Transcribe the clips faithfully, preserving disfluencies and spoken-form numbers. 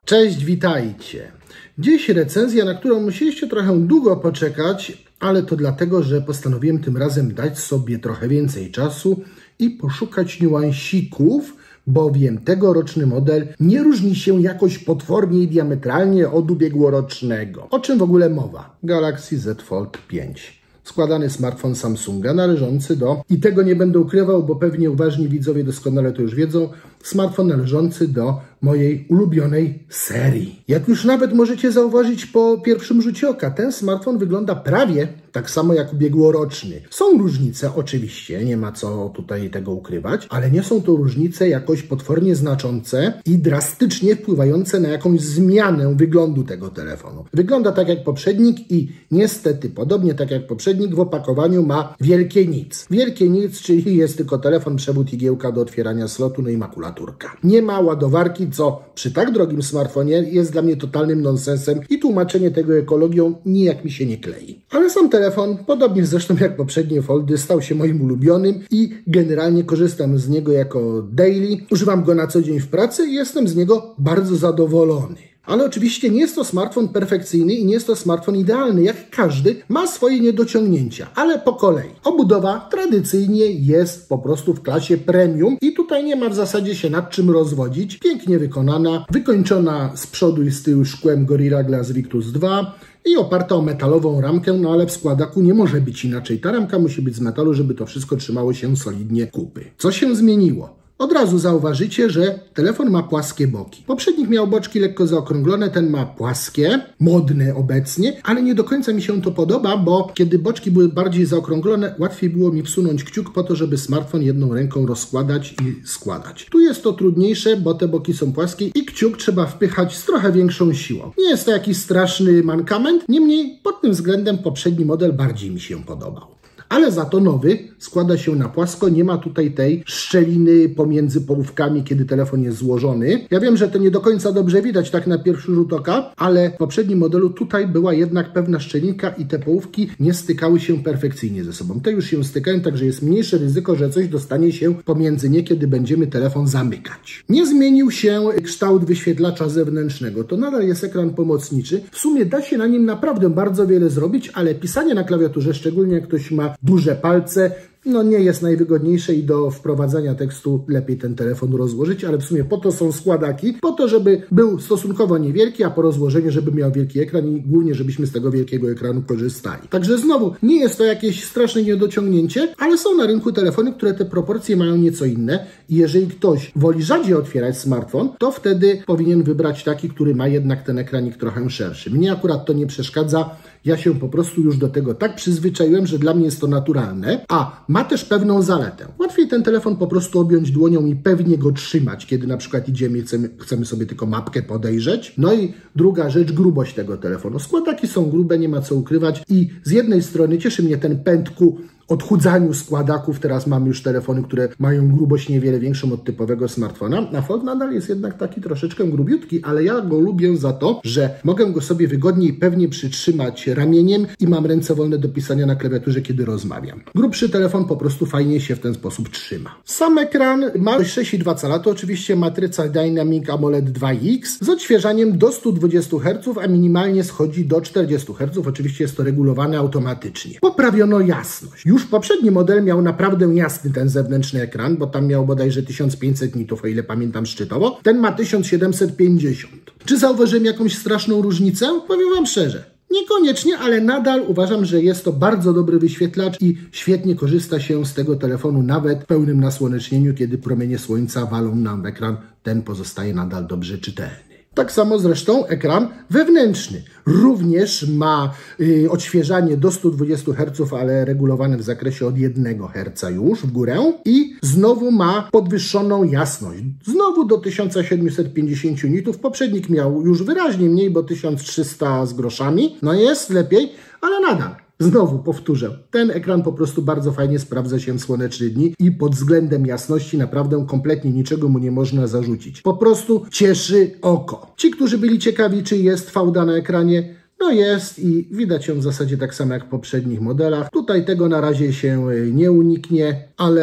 Cześć, witajcie. Dziś recenzja, na którą musieliście trochę długo poczekać, ale to dlatego, że postanowiłem tym razem dać sobie trochę więcej czasu i poszukać niuansików, bowiem tegoroczny model nie różni się jakoś potwornie i diametralnie od ubiegłorocznego. O czym w ogóle mowa? Galaxy Z Fold pięć. Składany smartfon Samsunga należący do, i tego nie będę ukrywał, bo pewnie uważni widzowie doskonale to już wiedzą, smartfon należący do mojej ulubionej serii. Jak już nawet możecie zauważyć po pierwszym rzucie oka, ten smartfon wygląda prawie tak samo jak ubiegłoroczny. Są różnice, oczywiście, nie ma co tutaj tego ukrywać, ale nie są to różnice jakoś potwornie znaczące i drastycznie wpływające na jakąś zmianę wyglądu tego telefonu. Wygląda tak jak poprzednik i niestety, podobnie tak jak poprzednik, w opakowaniu ma wielkie nic. Wielkie nic, czyli jest tylko telefon, przewód, igiełka do otwierania slotu, no i makulaturka. Nie ma ładowarki, co przy tak drogim smartfonie jest dla mnie totalnym nonsensem i tłumaczenie tego ekologią nijak mi się nie klei. Ale sam telefon, podobnie zresztą jak poprzednie foldy, stał się moim ulubionym i generalnie korzystam z niego jako daily. Używam go na co dzień w pracy i jestem z niego bardzo zadowolony. Ale oczywiście nie jest to smartfon perfekcyjny i nie jest to smartfon idealny. Jak każdy ma swoje niedociągnięcia, ale po kolei. Obudowa tradycyjnie jest po prostu w klasie premium i tutaj nie ma w zasadzie się nad czym rozwodzić. Pięknie wykonana, wykończona z przodu i z tyłu szkłem Gorilla Glass Victus dwa i oparta o metalową ramkę, no ale w składaku nie może być inaczej. Ta ramka musi być z metalu, żeby to wszystko trzymało się solidnie kupy. Co się zmieniło? Od razu zauważycie, że telefon ma płaskie boki. Poprzednik miał boczki lekko zaokrąglone, ten ma płaskie, modne obecnie, ale nie do końca mi się to podoba, bo kiedy boczki były bardziej zaokrąglone, łatwiej było mi wsunąć kciuk po to, żeby smartfon jedną ręką rozkładać i składać. Tu jest to trudniejsze, bo te boki są płaskie i kciuk trzeba wpychać z trochę większą siłą. Nie jest to jakiś straszny mankament, niemniej pod tym względem poprzedni model bardziej mi się podobał. Ale za to nowy składa się na płasko, nie ma tutaj tej szczeliny pomiędzy połówkami, kiedy telefon jest złożony. Ja wiem, że to nie do końca dobrze widać tak na pierwszy rzut oka, ale w poprzednim modelu tutaj była jednak pewna szczelinka i te połówki nie stykały się perfekcyjnie ze sobą. Te już się stykają, także jest mniejsze ryzyko, że coś dostanie się pomiędzy nie, kiedy będziemy telefon zamykać. Nie zmienił się kształt wyświetlacza zewnętrznego. To nadal jest ekran pomocniczy. W sumie da się na nim naprawdę bardzo wiele zrobić, ale pisanie na klawiaturze, szczególnie jak ktoś ma duże palce, no nie jest najwygodniejsze i do wprowadzania tekstu lepiej ten telefon rozłożyć, ale w sumie po to są składaki, po to, żeby był stosunkowo niewielki, a po rozłożeniu, żeby miał wielki ekran i głównie, żebyśmy z tego wielkiego ekranu korzystali. Także znowu, nie jest to jakieś straszne niedociągnięcie, ale są na rynku telefony, które te proporcje mają nieco inne i jeżeli ktoś woli rzadziej otwierać smartfon, to wtedy powinien wybrać taki, który ma jednak ten ekranik trochę szerszy. Mnie akurat to nie przeszkadza. Ja się po prostu już do tego tak przyzwyczaiłem, że dla mnie jest to naturalne, a ma też pewną zaletę. Łatwiej ten telefon po prostu objąć dłonią i pewnie go trzymać, kiedy na przykład idziemy i chcemy, chcemy sobie tylko mapkę podejrzeć. No i druga rzecz, grubość tego telefonu. Składaki są grube, nie ma co ukrywać i z jednej strony cieszy mnie ten pęd ku odchudzaniu składaków. Teraz mamy już telefony, które mają grubość niewiele większą od typowego smartfona. A Fold nadal jest jednak taki troszeczkę grubiutki, ale ja go lubię za to, że mogę go sobie wygodniej pewnie przytrzymać ramieniem i mam ręce wolne do pisania na klawiaturze, kiedy rozmawiam. Grubszy telefon po prostu fajnie się w ten sposób trzyma. Sam ekran ma sześć i dwa cala, to oczywiście matryca Dynamic AMOLED dwa X z odświeżaniem do stu dwudziestu herców, a minimalnie schodzi do czterdziestu herców. Oczywiście jest to regulowane automatycznie. Poprawiono jasność. Już poprzedni model miał naprawdę jasny ten zewnętrzny ekran, bo tam miał bodajże tysiąc pięćset nitów, o ile pamiętam szczytowo. Ten ma tysiąc siedemset pięćdziesiąt. Czy zauważyłem jakąś straszną różnicę? Powiem Wam szczerze. Niekoniecznie, ale nadal uważam, że jest to bardzo dobry wyświetlacz i świetnie korzysta się z tego telefonu nawet w pełnym nasłonecznieniu, kiedy promienie słońca walą nam w ekran. Ten pozostaje nadal dobrze czytelny. Tak samo zresztą ekran wewnętrzny. Również ma y, odświeżanie do stu dwudziestu herców, ale regulowane w zakresie od jednego herca już w górę. I znowu ma podwyższoną jasność. Znowu do tysiąc siedemset pięćdziesięciu nitów. Poprzednik miał już wyraźnie mniej, bo tysiąc trzysta z groszami. No jest lepiej, ale nadal. Znowu powtórzę, ten ekran po prostu bardzo fajnie sprawdza się w słoneczne dni i pod względem jasności naprawdę kompletnie niczego mu nie można zarzucić. Po prostu cieszy oko. Ci, którzy byli ciekawi, czy jest fałda na ekranie, no jest i widać ją w zasadzie tak samo jak w poprzednich modelach. Tutaj tego na razie się nie uniknie, ale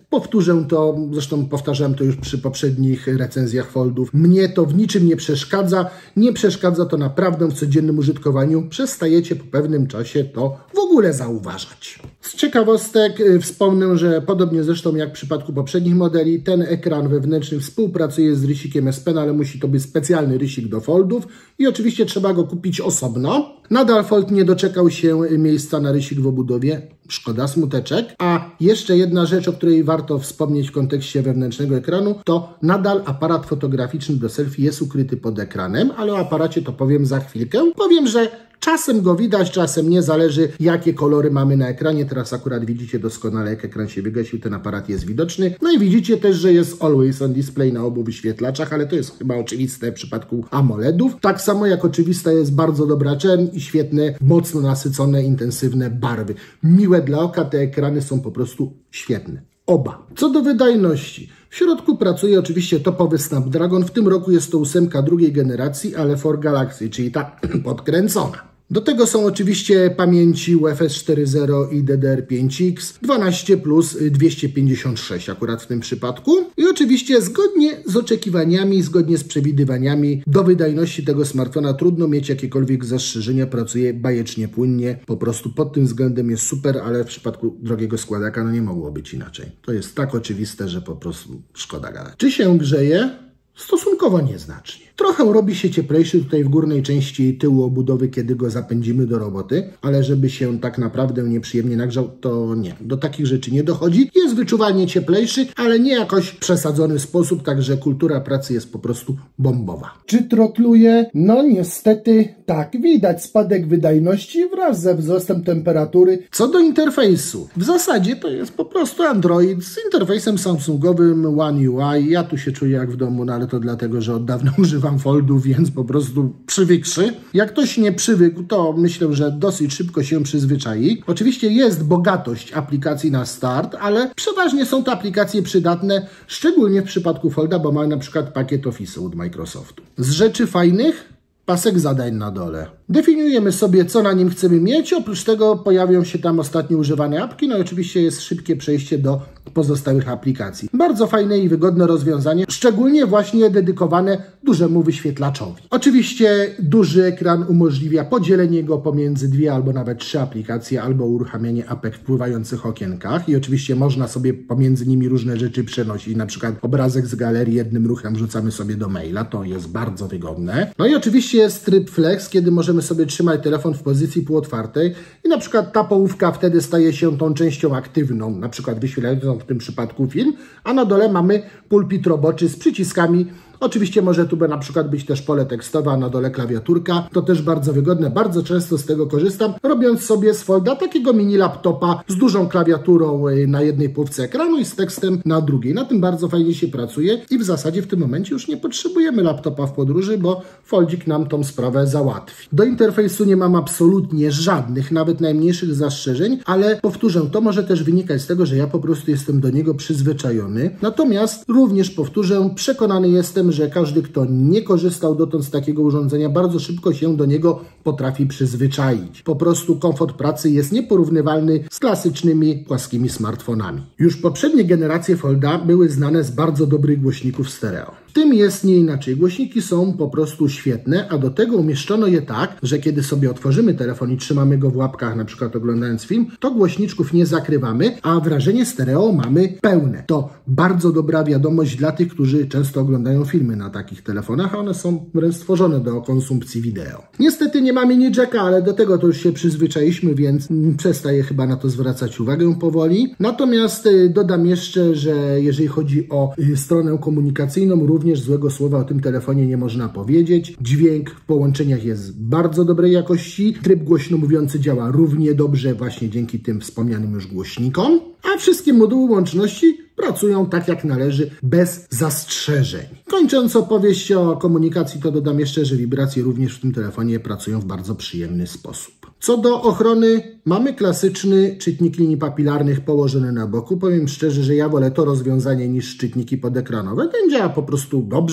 Powtórzę to, zresztą powtarzałem to już przy poprzednich recenzjach Foldów. Mnie to w niczym nie przeszkadza. Nie przeszkadza to naprawdę w codziennym użytkowaniu. Przestajecie po pewnym czasie to w ogóle zauważać. Z ciekawostek wspomnę, że podobnie zresztą jak w przypadku poprzednich modeli, ten ekran wewnętrzny współpracuje z rysikiem S Pen, ale musi to być specjalny rysik do Foldów i oczywiście trzeba go kupić osobno. Nadal Fold nie doczekał się miejsca na rysik w obudowie. Szkoda, smuteczek. A jeszcze jedna rzecz, o której warto wspomnieć w kontekście wewnętrznego ekranu, to nadal aparat fotograficzny do selfie jest ukryty pod ekranem, ale o aparacie to powiem za chwilkę. Powiem, że czasem go widać, czasem nie, zależy jakie kolory mamy na ekranie. Teraz akurat widzicie doskonale, jak ekran się wygasił, ten aparat jest widoczny. No i widzicie też, że jest Always on Display na obu wyświetlaczach, ale to jest chyba oczywiste w przypadku AMOLEDów. Tak samo jak oczywista jest bardzo dobra czerń i świetne, mocno nasycone, intensywne barwy. Miłe dla oka, te ekrany są po prostu świetne. Oba. Co do wydajności. W środku pracuje oczywiście topowy Snapdragon. W tym roku jest to ósemka drugiej generacji, ale for Galaxy, czyli ta podkręcona. Do tego są oczywiście pamięci U F S cztery zero i D D R pięć X, dwanaście plus dwieście pięćdziesiąt sześć akurat w tym przypadku. I oczywiście zgodnie z oczekiwaniami, zgodnie z przewidywaniami do wydajności tego smartfona trudno mieć jakiekolwiek zastrzeżenia, pracuje bajecznie płynnie, po prostu pod tym względem jest super, ale w przypadku drogiego składaka no nie mogło być inaczej. To jest tak oczywiste, że po prostu szkoda gadać. Czy się grzeje? Stosunkowo nieznacznie. Trochę robi się cieplejszy tutaj w górnej części tyłu obudowy, kiedy go zapędzimy do roboty, ale żeby się tak naprawdę nieprzyjemnie nagrzał, to nie. Do takich rzeczy nie dochodzi. Jest wyczuwalnie cieplejszy, ale nie jakoś przesadzony sposób, także kultura pracy jest po prostu bombowa. Czy trotluje? No niestety tak. Widać spadek wydajności wraz ze wzrostem temperatury. Co do interfejsu. W zasadzie to jest po prostu Android z interfejsem samsungowym One U I. Ja tu się czuję jak w domu, no ale to dlatego, że od dawna używam Foldów, więc po prostu przywykszy. Jak ktoś nie przywykł, to myślę, że dosyć szybko się przyzwyczai. Oczywiście jest bogatość aplikacji na start, ale przeważnie są to aplikacje przydatne, szczególnie w przypadku Folda, bo ma na przykład pakiet Office od Microsoftu. Z rzeczy fajnych? Pasek zadań na dole. Definiujemy sobie, co na nim chcemy mieć. Oprócz tego pojawią się tam ostatnio używane apki. No i oczywiście jest szybkie przejście do pozostałych aplikacji. Bardzo fajne i wygodne rozwiązanie, szczególnie właśnie dedykowane dużemu wyświetlaczowi. Oczywiście duży ekran umożliwia podzielenie go pomiędzy dwie albo nawet trzy aplikacje, albo uruchamianie apek w pływających okienkach i oczywiście można sobie pomiędzy nimi różne rzeczy przenosić, na przykład obrazek z galerii jednym ruchem wrzucamy sobie do maila, to jest bardzo wygodne. No i oczywiście jest tryb flex, kiedy możemy sobie trzymać telefon w pozycji półotwartej i na przykład ta połówka wtedy staje się tą częścią aktywną, na przykład wyświetlającą w tym przypadku film, a na dole mamy pulpit roboczy z przyciskami. Oczywiście może tu by na przykład być też pole tekstowe, a na dole klawiaturka. To też bardzo wygodne. Bardzo często z tego korzystam, robiąc sobie z Folda takiego mini laptopa z dużą klawiaturą na jednej połówce ekranu i z tekstem na drugiej. Na tym bardzo fajnie się pracuje i w zasadzie w tym momencie już nie potrzebujemy laptopa w podróży, bo Foldzik nam tą sprawę załatwi. Do interfejsu nie mam absolutnie żadnych, nawet najmniejszych zastrzeżeń, ale powtórzę, to może też wynikać z tego, że ja po prostu jestem do niego przyzwyczajony. Natomiast również powtórzę, przekonany jestem, że każdy, kto nie korzystał dotąd z takiego urządzenia, bardzo szybko się do niego potrafi przyzwyczaić. Po prostu komfort pracy jest nieporównywalny z klasycznymi płaskimi smartfonami. Już poprzednie generacje Folda były znane z bardzo dobrych głośników stereo. W tym jest nie inaczej. Głośniki są po prostu świetne, a do tego umieszczono je tak, że kiedy sobie otworzymy telefon i trzymamy go w łapkach, na przykład oglądając film, to głośniczków nie zakrywamy, a wrażenie stereo mamy pełne. To bardzo dobra wiadomość dla tych, którzy często oglądają filmy na takich telefonach, a one są wręcz stworzone do konsumpcji wideo. Niestety nie mamy mini jacka, ale do tego to już się przyzwyczailiśmy, więc przestaję chyba na to zwracać uwagę powoli. Natomiast dodam jeszcze, że jeżeli chodzi o stronę komunikacyjną, również złego słowa o tym telefonie nie można powiedzieć. Dźwięk w połączeniach jest bardzo dobrej jakości. Tryb głośno mówiący działa równie dobrze właśnie dzięki tym wspomnianym już głośnikom. A wszystkie moduły łączności pracują tak jak należy, bez zastrzeżeń. Kończąc opowieść o komunikacji, to dodam jeszcze, że wibracje również w tym telefonie pracują w bardzo przyjemny sposób. Co do ochrony, mamy klasyczny czytnik linii papilarnych położony na boku. Powiem szczerze, że ja wolę to rozwiązanie niż czytniki podekranowe. Ten działa po prostu dobrze.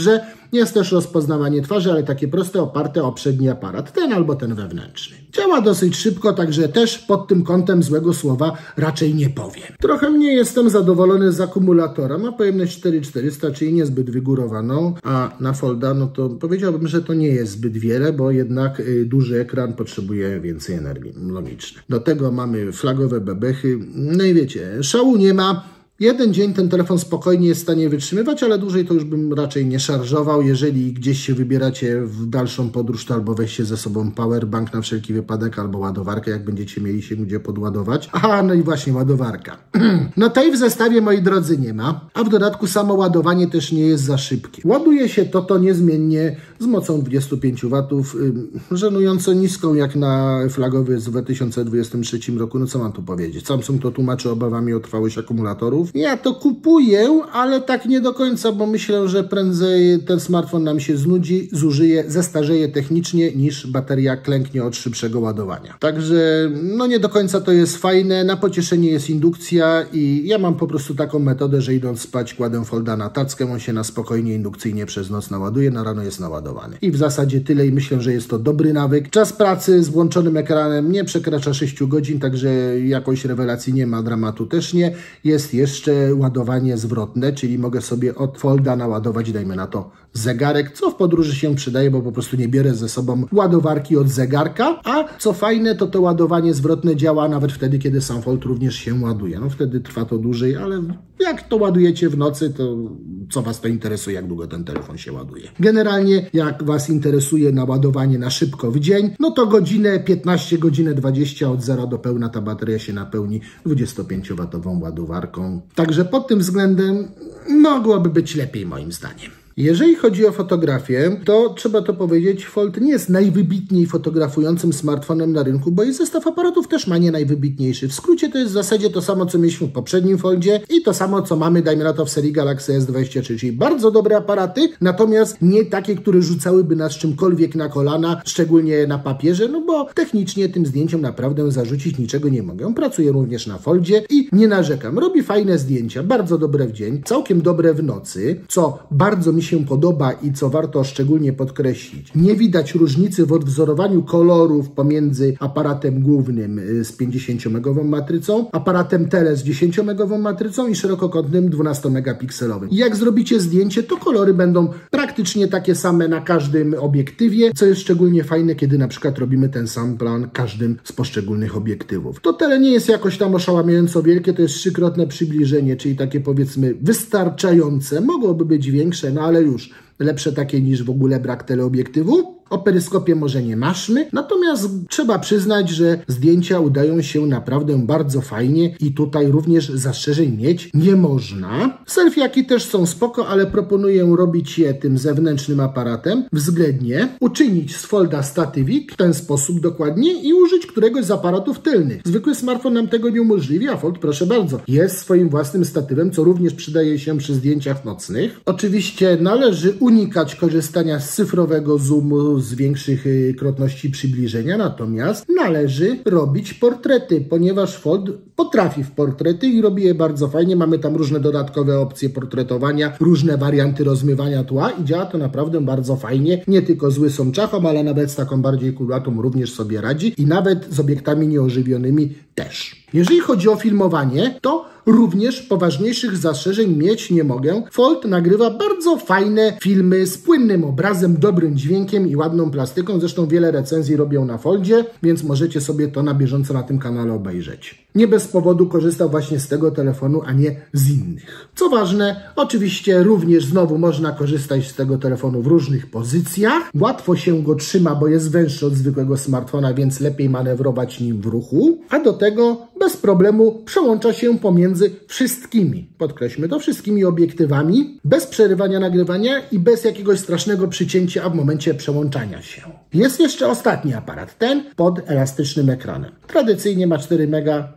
Jest też rozpoznawanie twarzy, ale takie proste, oparte o przedni aparat, ten albo ten wewnętrzny. Działa dosyć szybko, także też pod tym kątem złego słowa raczej nie powiem. Trochę mniej jestem zadowolony z akumulatora. Ma pojemność cztery tysiące czterysta, czyli niezbyt wygórowaną, a na Folda no to powiedziałbym, że to nie jest zbyt wiele, bo jednak y, duży ekran potrzebuje więcej energii, logiczne. Do tego mamy flagowe bebechy, no i wiecie, szału nie ma. Jeden dzień ten telefon spokojnie jest w stanie wytrzymywać, ale dłużej to już bym raczej nie szarżował. Jeżeli gdzieś się wybieracie w dalszą podróż, to albo weźcie ze sobą powerbank na wszelki wypadek, albo ładowarkę, jak będziecie mieli się gdzie podładować. Aha, no i właśnie ładowarka. No tej w zestawie, moi drodzy, nie ma, a w dodatku samo ładowanie też nie jest za szybkie. Ładuje się to to niezmiennie z mocą dwudziestu pięciu watów, żenująco niską jak na flagowy z dwa tysiące dwudziestym trzecim roku. No co mam tu powiedzieć? Samsung to tłumaczy obawami o trwałość akumulatorów. Ja to kupuję, ale tak nie do końca, bo myślę, że prędzej ten smartfon nam się znudzi, zużyje, zestarzeje technicznie, niż bateria klęknie od szybszego ładowania. Także no nie do końca to jest fajne. Na pocieszenie jest indukcja i ja mam po prostu taką metodę, że idąc spać kładę Folda na tackę, on się na spokojnie indukcyjnie przez noc naładuje, na rano jest naładowany. I w zasadzie tyle i myślę, że jest to dobry nawyk. Czas pracy z włączonym ekranem nie przekracza sześciu godzin, także jakoś rewelacji nie ma, dramatu też nie. Jest jeszcze jeszcze ładowanie zwrotne, czyli mogę sobie od Folda naładować, dajmy na to, zegarek, co w podróży się przydaje, bo po prostu nie bierę ze sobą ładowarki od zegarka, a co fajne, to to ładowanie zwrotne działa nawet wtedy, kiedy sam Fold również się ładuje. No wtedy trwa to dłużej, ale jak to ładujecie w nocy, to co Was to interesuje, jak długo ten telefon się ładuje. Generalnie, jak Was interesuje naładowanie na szybko w dzień, no to godzinę piętnaście, godzinę dwadzieścia od zera do pełna ta bateria się napełni dwudziestopięciowatową ładowarką. Także pod tym względem mogłoby być lepiej moim zdaniem. Jeżeli chodzi o fotografię, to trzeba to powiedzieć, Fold nie jest najwybitniej fotografującym smartfonem na rynku, bo i zestaw aparatów też ma nie najwybitniejszy. W skrócie to jest w zasadzie to samo, co mieliśmy w poprzednim Foldzie i to samo, co mamy, dajmy na to, w serii Galaxy S dwadzieścia trzy, czyli bardzo dobre aparaty, natomiast nie takie, które rzucałyby nas czymkolwiek na kolana, szczególnie na papierze, no bo technicznie tym zdjęciom naprawdę zarzucić niczego nie mogę. Pracuję również na Foldzie i nie narzekam. Robi fajne zdjęcia, bardzo dobre w dzień, całkiem dobre w nocy, co bardzo mi się podoba i co warto szczególnie podkreślić. Nie widać różnicy w odwzorowaniu kolorów pomiędzy aparatem głównym z pięćdziesięciomegową matrycą, aparatem tele z dziesięciomegową matrycą i szerokokątnym dwunastomegapikselowym. Jak zrobicie zdjęcie, to kolory będą praktycznie takie same na każdym obiektywie, co jest szczególnie fajne, kiedy na przykład robimy ten sam plan każdym z poszczególnych obiektywów. To tele nie jest jakoś tam oszałamiająco wielkie, to jest trzykrotne przybliżenie, czyli takie powiedzmy wystarczające. Mogłoby być większe, no ale ale już lepsze takie niż w ogóle brak teleobiektywu. O peryskopie może nie maszmy, natomiast trzeba przyznać, że zdjęcia udają się naprawdę bardzo fajnie i tutaj również zastrzeżeń mieć nie można. Selfiaki też są spoko, ale proponuję robić je tym zewnętrznym aparatem, względnie uczynić z Folda statywik w ten sposób dokładnie i użyć któregoś z aparatów tylnych. Zwykły smartfon nam tego nie umożliwi, a Fold, proszę bardzo, jest swoim własnym statywem, co również przydaje się przy zdjęciach nocnych. Oczywiście należy unikać korzystania z cyfrowego zoomu, z większych krotności przybliżenia, natomiast należy robić portrety, ponieważ Fold potrafi w portrety i robi je bardzo fajnie. Mamy tam różne dodatkowe opcje portretowania, różne warianty rozmywania tła i działa to naprawdę bardzo fajnie. Nie tylko z łysą czachą, ale nawet z taką bardziej kudłatą również sobie radzi i nawet z obiektami nieożywionymi też. Jeżeli chodzi o filmowanie, to również poważniejszych zastrzeżeń mieć nie mogę. Fold nagrywa bardzo fajne filmy z płynnym obrazem, dobrym dźwiękiem i ładną plastyką. Zresztą wiele recenzji robią na Foldzie, więc możecie sobie to na bieżąco na tym kanale obejrzeć. Nie bez powodu korzystał właśnie z tego telefonu, a nie z innych. Co ważne, oczywiście również znowu można korzystać z tego telefonu w różnych pozycjach. Łatwo się go trzyma, bo jest węższy od zwykłego smartfona, więc lepiej manewrować nim w ruchu. A do tego bez problemu przełącza się pomiędzy wszystkimi, podkreślmy to, wszystkimi obiektywami, bez przerywania nagrywania i bez jakiegoś strasznego przycięcia w momencie przełączania się. Jest jeszcze ostatni aparat, ten pod elastycznym ekranem. Tradycyjnie ma cztery mega,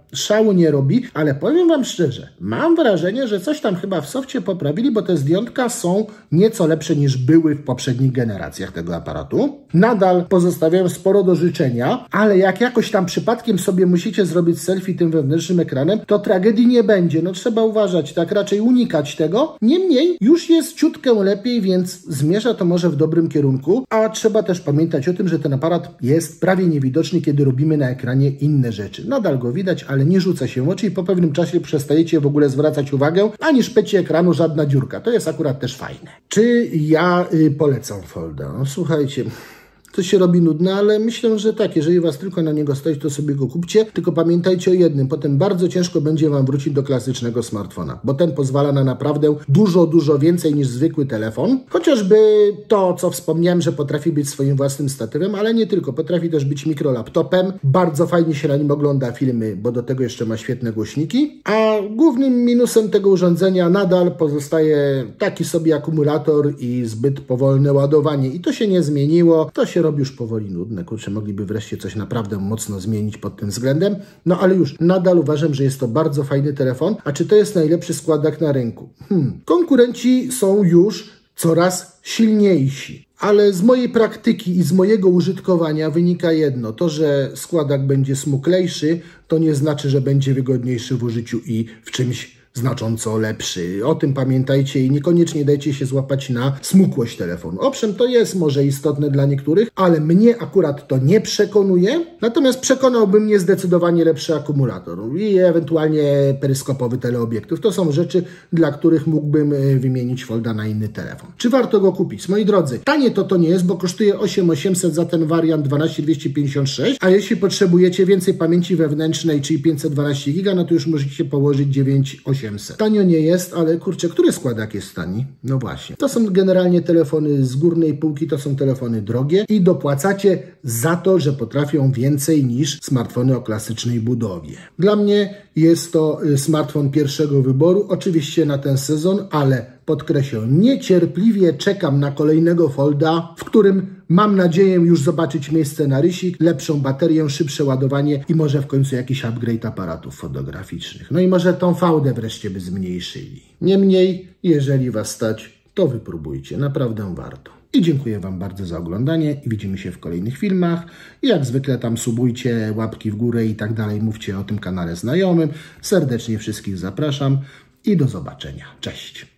szału nie robi, ale powiem Wam szczerze, mam wrażenie, że coś tam chyba w sofcie poprawili, bo te zdjątka są nieco lepsze niż były w poprzednich generacjach tego aparatu. Nadal pozostawiają sporo do życzenia, ale jak jakoś tam przypadkiem sobie musicie zrobić selfie tym wewnętrznym ekranem, to tragedii nie będzie. No trzeba uważać, tak raczej unikać tego. Niemniej już jest ciutkę lepiej, więc zmierza to może w dobrym kierunku, a trzeba też pamiętać o tym, że ten aparat jest prawie niewidoczny, kiedy robimy na ekranie inne rzeczy. Nadal go widać, ale nie rzuca się w oczy i po pewnym czasie przestajecie w ogóle zwracać uwagę, ani szpecie ekranu żadna dziurka. To jest akurat też fajne. Czy ja y, polecam Folda? No, słuchajcie... To się robi nudne, ale myślę, że tak, jeżeli Was tylko na niego stać, to sobie go kupcie, tylko pamiętajcie o jednym, potem bardzo ciężko będzie Wam wrócić do klasycznego smartfona, bo ten pozwala na naprawdę dużo, dużo więcej niż zwykły telefon, chociażby to, co wspomniałem, że potrafi być swoim własnym statywem, ale nie tylko, potrafi też być mikrolaptopem, bardzo fajnie się na nim ogląda filmy, bo do tego jeszcze ma świetne głośniki, a głównym minusem tego urządzenia nadal pozostaje taki sobie akumulator i zbyt powolne ładowanie i to się nie zmieniło, to się robi już powoli nudne. Kurczę, mogliby wreszcie coś naprawdę mocno zmienić pod tym względem. No ale już nadal uważam, że jest to bardzo fajny telefon. A czy to jest najlepszy składak na rynku? Hmm. Konkurenci są już coraz silniejsi. Ale z mojej praktyki i z mojego użytkowania wynika jedno. To, że składak będzie smuklejszy, to nie znaczy, że będzie wygodniejszy w użyciu i w czymś znacząco lepszy. O tym pamiętajcie i niekoniecznie dajcie się złapać na smukłość telefonu. Owszem, to jest może istotne dla niektórych, ale mnie akurat to nie przekonuje. Natomiast przekonałby mnie zdecydowanie lepszy akumulator i ewentualnie peryskopowy teleobiektyw. To są rzeczy, dla których mógłbym wymienić Folda na inny telefon. Czy warto go kupić? Moi drodzy, tanie to to nie jest, bo kosztuje osiem tysięcy osiemset za ten wariant dwanaście dwieście pięćdziesiąt sześć, a jeśli potrzebujecie więcej pamięci wewnętrznej, czyli pięćset dwanaście giga, no to już możecie położyć dziewięć tysięcy osiemset. Tanio nie jest, ale kurczę, który składak jest tani? No właśnie. To są generalnie telefony z górnej półki, to są telefony drogie i dopłacacie za to, że potrafią więcej niż smartfony o klasycznej budowie. Dla mnie jest to smartfon pierwszego wyboru, oczywiście na ten sezon, ale podkreślę, niecierpliwie czekam na kolejnego Folda, w którym mam nadzieję już zobaczyć miejsce na rysik, lepszą baterię, szybsze ładowanie i może w końcu jakiś upgrade aparatów fotograficznych. No i może tą fałdę wreszcie by zmniejszyli. Niemniej, jeżeli Was stać, to wypróbujcie. Naprawdę warto. I dziękuję Wam bardzo za oglądanie i widzimy się w kolejnych filmach. I jak zwykle tam subujcie, łapki w górę i tak dalej. Mówcie o tym kanale znajomym. Serdecznie wszystkich zapraszam i do zobaczenia. Cześć!